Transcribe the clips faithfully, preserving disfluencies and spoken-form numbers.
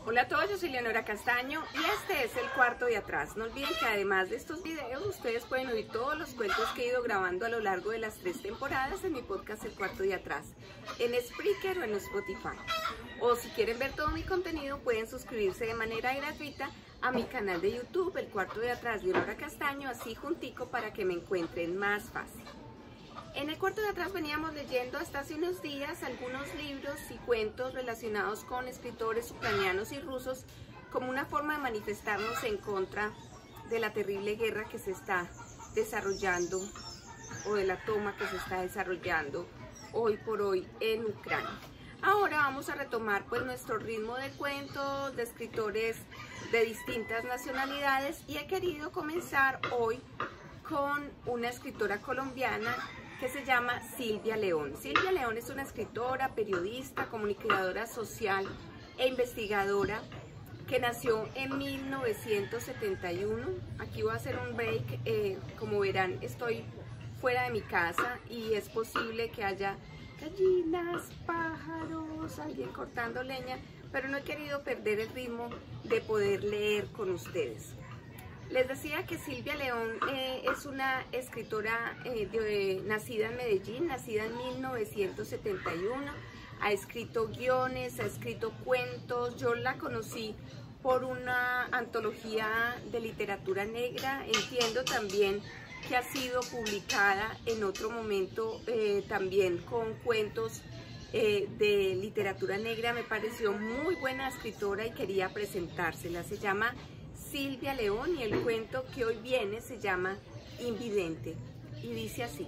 Hola a todos, yo soy Leonora Castaño y este es el cuarto de atrás. No olviden que además de estos videos, ustedes pueden oír todos los cuentos que he ido grabando a lo largo de las tres temporadas en mi podcast El Cuarto de Atrás, en Spreaker o en Spotify. O si quieren ver todo mi contenido, pueden suscribirse de manera gratuita a mi canal de YouTube, El Cuarto de Atrás, Leonora Castaño, así juntico para que me encuentren más fácil. En el cuarto de atrás veníamos leyendo hasta hace unos días algunos libros y cuentos relacionados con escritores ucranianos y rusos como una forma de manifestarnos en contra de la terrible guerra que se está desarrollando o de la toma que se está desarrollando hoy por hoy en Ucrania. Ahora vamos a retomar pues nuestro ritmo de cuentos de escritores de distintas nacionalidades y he querido comenzar hoy con una escritora colombiana que se llama Silvia León. Silvia León es una escritora, periodista, comunicadora social e investigadora que nació en mil novecientos setenta y uno. Aquí voy a hacer un break, eh, como verán estoy fuera de mi casa y es posible que haya gallinas, pájaros, alguien cortando leña, pero no he querido perder el ritmo de poder leer con ustedes. Les decía que Silvia León eh, es una escritora eh, de, nacida en Medellín, nacida en mil novecientos setenta y uno, ha escrito guiones, ha escrito cuentos. Yo la conocí por una antología de literatura negra, entiendo también que ha sido publicada en otro momento eh, también con cuentos eh, de literatura negra. Me pareció muy buena escritora y quería presentársela. Se llama Silvia León y el cuento que hoy viene se llama Invidente y dice así: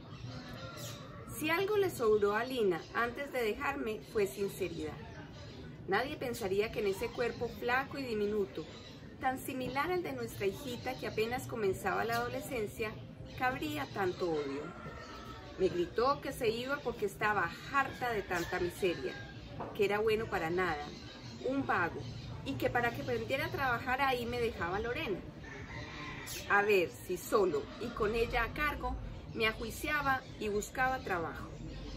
si algo le sobró a Lina antes de dejarme fue sinceridad. Nadie pensaría que en ese cuerpo flaco y diminuto, tan similar al de nuestra hijita que apenas comenzaba la adolescencia, cabría tanto odio. Me gritó que se iba porque estaba harta de tanta miseria, que era bueno para nada, un vago, y que para que aprendiera a trabajar ahí me dejaba Lorena. A ver si solo y con ella a cargo me ajuiciaba y buscaba trabajo.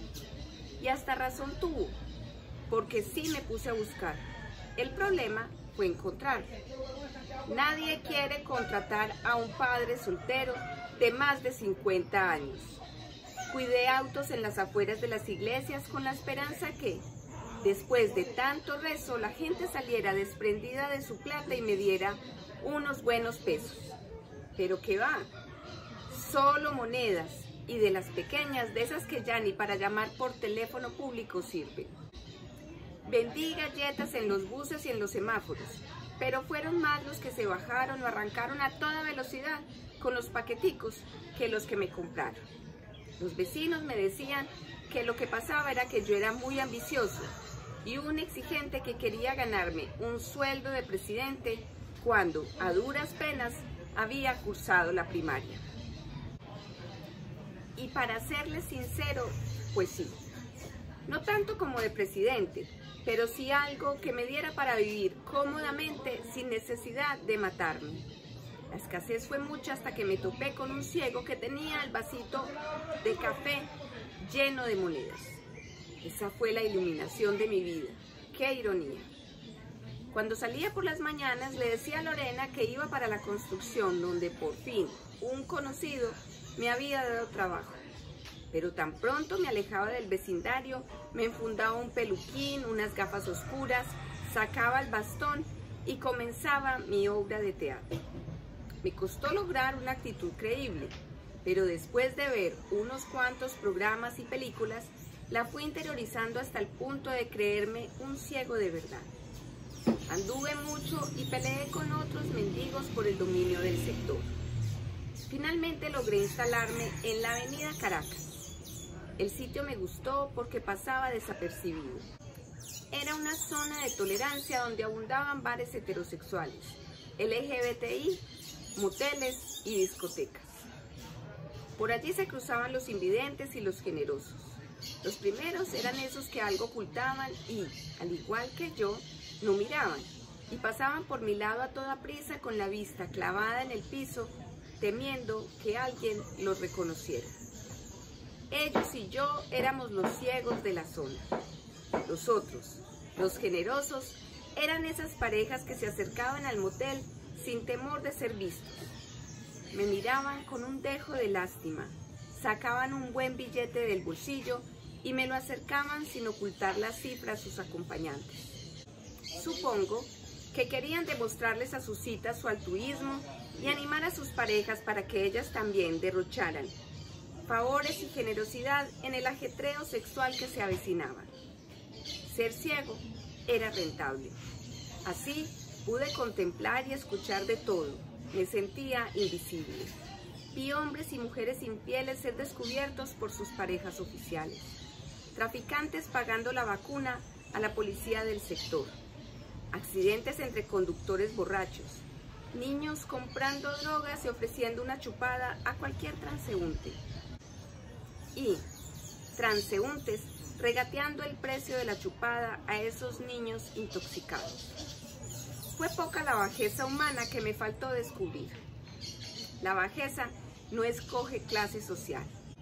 Y hasta razón tuvo, porque sí me puse a buscar. El problema fue encontrar. Nadie quiere contratar a un padre soltero de más de cincuenta años. Cuidé autos en las afueras de las iglesias con la esperanza que, después de tanto rezo, la gente saliera desprendida de su plata y me diera unos buenos pesos. Pero qué va, solo monedas y de las pequeñas, de esas que ya ni para llamar por teléfono público sirven. Vendí galletas en los buses y en los semáforos, pero fueron más los que se bajaron o arrancaron a toda velocidad con los paqueticos que los que me compraron. Los vecinos me decían que lo que pasaba era que yo era muy ambicioso y un exigente que quería ganarme un sueldo de presidente cuando, a duras penas, había cursado la primaria. Y para serles sincero, pues sí, no tanto como de presidente, pero sí algo que me diera para vivir cómodamente sin necesidad de matarme. La escasez fue mucha hasta que me topé con un ciego que tenía el vasito de café lleno de monedas. Esa fue la iluminación de mi vida. ¡Qué ironía! Cuando salía por las mañanas le decía a Lorena que iba para la construcción donde por fin un conocido me había dado trabajo. Pero tan pronto me alejaba del vecindario, me enfundaba un peluquín, unas gafas oscuras, sacaba el bastón y comenzaba mi obra de teatro. Me costó lograr una actitud creíble, pero después de ver unos cuantos programas y películas, la fui interiorizando hasta el punto de creerme un ciego de verdad. Anduve mucho y peleé con otros mendigos por el dominio del sector. Finalmente logré instalarme en la avenida Caracas. El sitio me gustó porque pasaba desapercibido. Era una zona de tolerancia donde abundaban bares heterosexuales, L G B T I, moteles y discotecas. Por allí se cruzaban los invidentes y los generosos. Los primeros eran esos que algo ocultaban y, al igual que yo, no miraban y pasaban por mi lado a toda prisa con la vista clavada en el piso, temiendo que alguien los reconociera. Ellos y yo éramos los ciegos de la zona. Los otros, los generosos, Eran esas parejas que se acercaban al motel sin temor de ser vistos. Me miraban con un dejo de lástima, sacaban un buen billete del bolsillo y me lo acercaban sin ocultar la cifra a sus acompañantes. Supongo que querían demostrarles a sus citas su altruismo y animar a sus parejas para que ellas también derrocharan favores y generosidad en el ajetreo sexual que se avecinaba. Ser ciego era rentable. Así pude contemplar y escuchar de todo. Me sentía invisible. Vi hombres y mujeres infieles ser descubiertos por sus parejas oficiales. Traficantes pagando la vacuna a la policía del sector. Accidentes entre conductores borrachos. Niños comprando drogas y ofreciendo una chupada a cualquier transeúnte. Y transeúntes regateando el precio de la chupada a esos niños intoxicados. Fue poca la bajeza humana que me faltó descubrir. La bajeza no escoge clase social.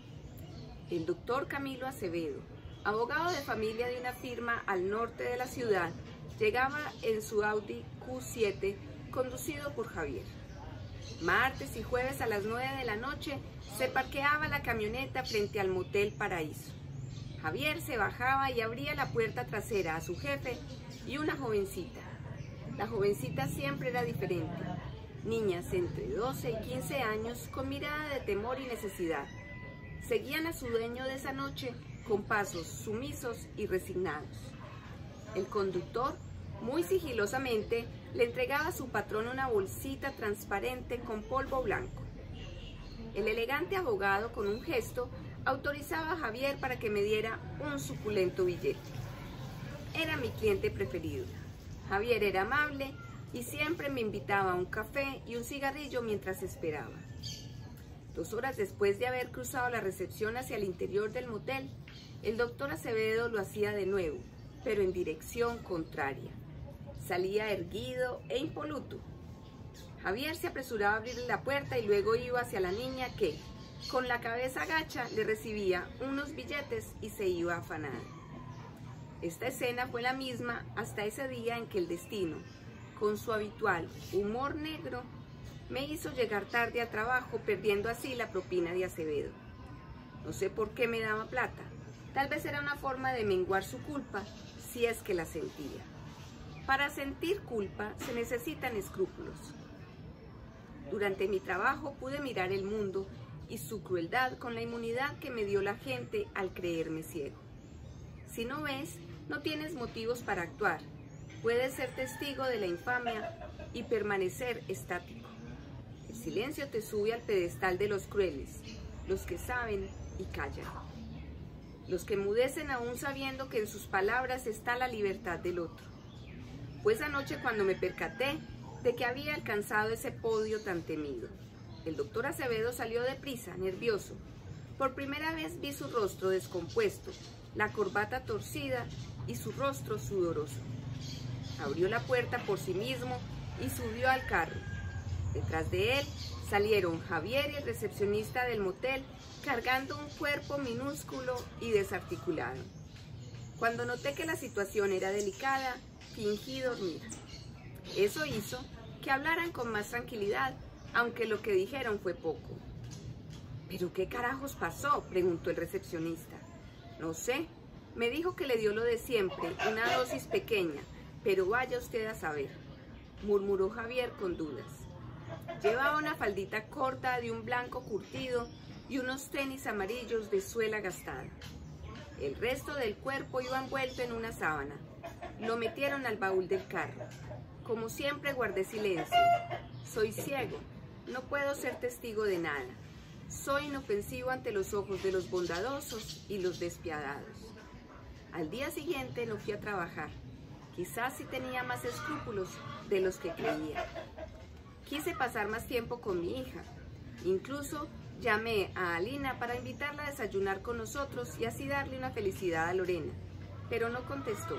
El doctor Camilo Acevedo, abogado de familia de una firma al norte de la ciudad, llegaba en su Audi Q siete conducido por Javier. Martes y jueves a las nueve de la noche se parqueaba la camioneta frente al Motel Paraíso. Javier se bajaba y abría la puerta trasera a su jefe y una jovencita. La jovencita siempre era diferente. Niñas entre doce y quince años con mirada de temor y necesidad. Seguían a su dueño de esa noche con pasos sumisos y resignados. El conductor, muy sigilosamente, le entregaba a su patrón una bolsita transparente con polvo blanco. El elegante abogado, con un gesto, autorizaba a Javier para que me diera un suculento billete. Era mi cliente preferido. Javier era amable y siempre me invitaba a un café y un cigarrillo mientras esperaba. Dos horas después de haber cruzado la recepción hacia el interior del motel, el doctor Acevedo lo hacía de nuevo, pero en dirección contraria. Salía erguido e impoluto. Javier se apresuraba a abrirle la puerta y luego iba hacia la niña que, con la cabeza gacha, le recibía unos billetes y se iba afanada. Esta escena fue la misma hasta ese día en que el destino, con su habitual humor negro, me hizo llegar tarde a trabajo, perdiendo así la propina de Acevedo. No sé por qué me daba plata. Tal vez era una forma de menguar su culpa, si es que la sentía. Para sentir culpa se necesitan escrúpulos. Durante mi trabajo pude mirar el mundo y su crueldad con la inmunidad que me dio la gente al creerme ciego. Si no ves, no tienes motivos para actuar. Puedes ser testigo de la infamia y permanecer estático. El silencio te sube al pedestal de los crueles, los que saben y callan. Los que enmudecen aún sabiendo que en sus palabras está la libertad del otro. Fue esa noche cuando me percaté de que había alcanzado ese podio tan temido. El doctor Acevedo salió deprisa, nervioso. Por primera vez vi su rostro descompuesto, la corbata torcida y su rostro sudoroso. Abrió la puerta por sí mismo y subió al carro. Detrás de él salieron Javier y el recepcionista del motel cargando un cuerpo minúsculo y desarticulado. Cuando noté que la situación era delicada, fingí dormir. Eso hizo que hablaran con más tranquilidad, aunque lo que dijeron fue poco. ¿Pero qué carajos pasó?, preguntó el recepcionista. No sé, me dijo que le dio lo de siempre, una dosis pequeña, pero vaya usted a saber, murmuró Javier con dudas. Llevaba una faldita corta de un blanco curtido y unos tenis amarillos de suela gastada. El resto del cuerpo iba envuelto en una sábana. Lo metieron al baúl del carro. Como siempre guardé silencio. Soy ciego, no puedo ser testigo de nada. Soy inofensivo ante los ojos de los bondadosos y los despiadados. Al día siguiente no fui a trabajar. Quizás sí tenía más escrúpulos de los que creía. Quise pasar más tiempo con mi hija. Incluso llamé a Alina para invitarla a desayunar con nosotros y así darle una felicidad a Lorena, pero no contestó.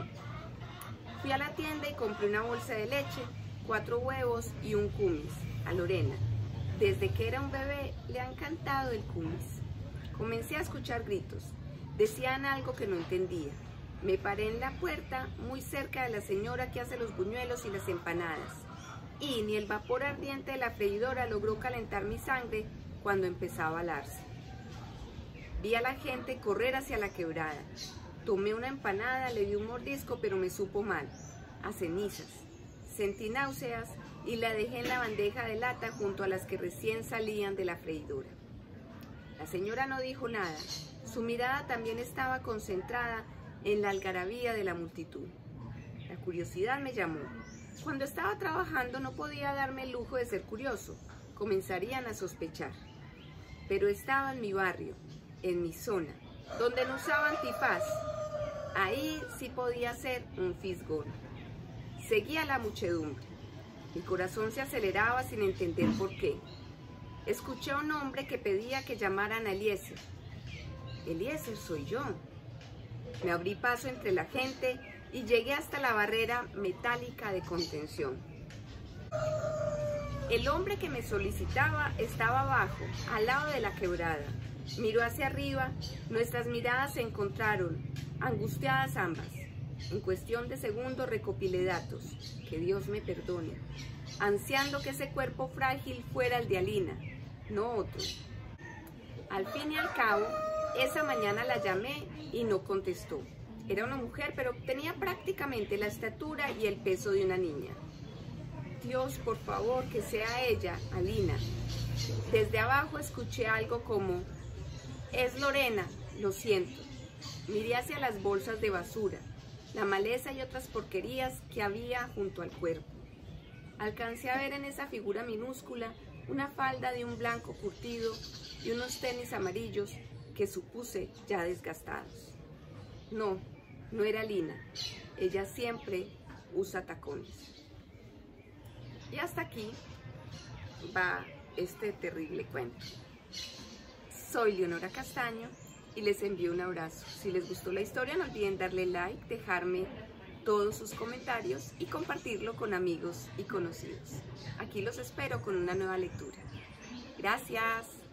Fui a la tienda y compré una bolsa de leche, cuatro huevos y un kumis a Lorena. Desde que era un bebé le ha encantado el kumis. Comencé a escuchar gritos. Decían algo que no entendía. Me paré en la puerta, muy cerca de la señora que hace los buñuelos y las empanadas, y ni el vapor ardiente de la freidora logró calentar mi sangre cuando empezaba a alarse. Vi a la gente correr hacia la quebrada. Tomé una empanada, le di un mordisco, pero me supo mal, a cenizas. Sentí náuseas y la dejé en la bandeja de lata junto a las que recién salían de la freidora. La señora no dijo nada. Su mirada también estaba concentrada en la algarabía de la multitud. La curiosidad me llamó. Cuando estaba trabajando no podía darme el lujo de ser curioso. Comenzarían a sospechar. Pero estaba en mi barrio, en mi zona, donde no usaba antifaz. Ahí sí podía ser un fisgón. Seguía la muchedumbre. Mi corazón se aceleraba sin entender por qué. Escuché a un hombre que pedía que llamaran a Eliezer. Eliezer soy yo. Me abrí paso entre la gente y llegué hasta la barrera metálica de contención. El hombre que me solicitaba estaba abajo, al lado de la quebrada. Miró hacia arriba, nuestras miradas se encontraron, angustiadas ambas. En cuestión de segundos recopilé datos, que Dios me perdone, ansiando que ese cuerpo frágil fuera el de Alina, no otro. Al fin y al cabo, esa mañana la llamé y no contestó. Era una mujer, pero tenía prácticamente la estatura y el peso de una niña. Dios, por favor, que sea ella, Alina. Desde abajo escuché algo como, es Lorena, lo siento. Miré hacia las bolsas de basura, la maleza y otras porquerías que había junto al cuerpo. Alcancé a ver en esa figura minúscula una falda de un blanco curtido y unos tenis amarillos que supuse ya desgastados. No, no era Lina. Ella siempre usa tacones. Y hasta aquí va este terrible cuento. Soy Leonora Castaño y les envío un abrazo. Si les gustó la historia, no olviden darle like, dejarme todos sus comentarios y compartirlo con amigos y conocidos. Aquí los espero con una nueva lectura. Gracias.